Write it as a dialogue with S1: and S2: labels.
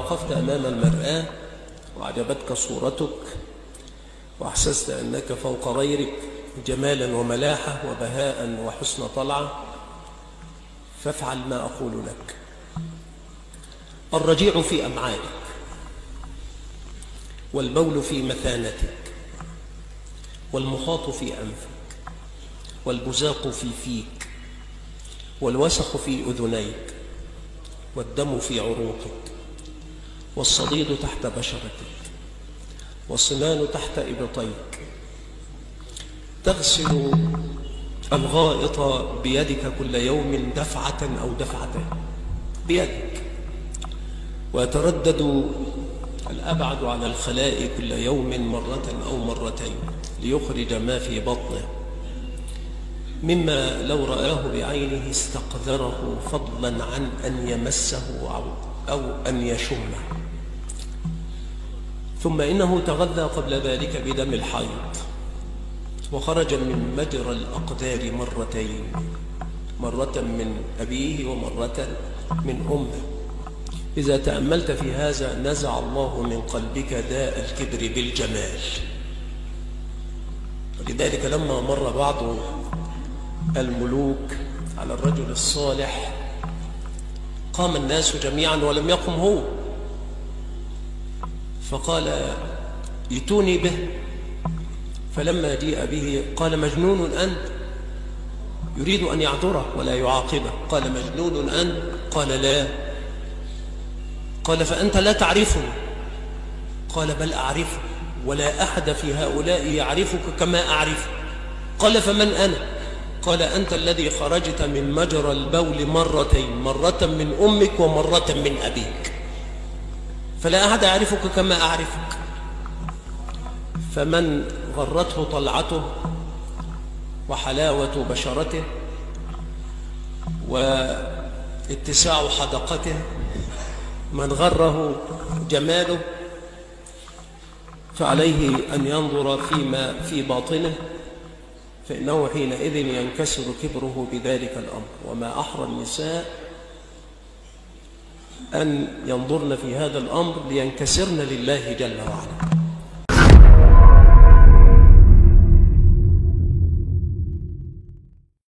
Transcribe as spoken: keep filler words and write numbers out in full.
S1: وقفت أمام المرآة وأعجبتك صورتك وأحسست أنك فوق غيرك جمالا وملاحة وبهاء وحسن طلعة، فافعل ما أقول لك. الرجيع في أمعائك، والبول في مثانتك، والمخاط في أنفك، والبزاق في فيك، والوسخ في أذنيك، والدم في عروقك، والصديد تحت بشرتك، والسنان تحت إبطيك. تغسل الغائط بيدك كل يوم دفعة أو دفعتين بيدك، ويتردد الأبعد على الخلاء كل يوم مرة أو مرتين ليخرج ما في بطنه مما لو رآه بعينه استقذره، فضلا عن أن يمسه أو أن يشمه. ثم إنه تغذى قبل ذلك بدم الحيض، وخرج من مجرى الأقدار مرتين، مرة من أبيه ومرة من أمه. إذا تأملت في هذا نزع الله من قلبك داء الكبر بالجمال. ولذلك لما مر بعض الملوك على الرجل الصالح قام الناس جميعا ولم يقم هو، فقال ائتوني به. فلما جيء به قال مجنون أنت؟ يريد أن يعذره ولا يعاقبه. قال مجنون أنت؟ قال لا. قال فأنت لا تعرفني؟ قال بل أعرفك، ولا أحد في هؤلاء يعرفك كما أعرفك. قال فمن أنا؟ قال أنت الذي خرجت من مجرى البول مرتين، مرة من أمك ومرة من أبيك، فلا أحد يعرفك كما أعرفك. فمن غرته طلعته وحلاوة بشرته واتساع حدقته، من غره جماله، فعليه أن ينظر فيما في باطنه، فإنه حينئذ ينكسر كبره بذلك الأمر. وما أحرى النساء أن ينظرن في هذا الأمر لينكسرن لله جل وعلا.